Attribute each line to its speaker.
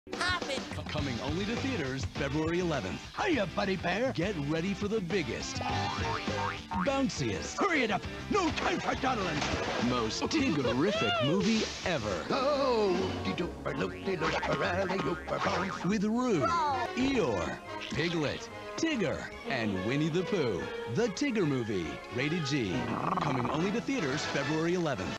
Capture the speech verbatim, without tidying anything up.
Speaker 1: Pop it!
Speaker 2: Coming only to theaters February eleventh.
Speaker 3: Hiya, buddy bear.
Speaker 2: Get ready for the biggest, bounciest,
Speaker 3: Hurry it up. No time for dawdling.
Speaker 2: most Tiggerific movie ever.
Speaker 3: Oh, whoopty-dooper, loopty-looper, alley-ooper, bounce.
Speaker 2: With Roo, Eeyore, Piglet, Tigger, and Winnie the Pooh. The Tigger Movie. Rated G. Coming only to theaters February eleventh.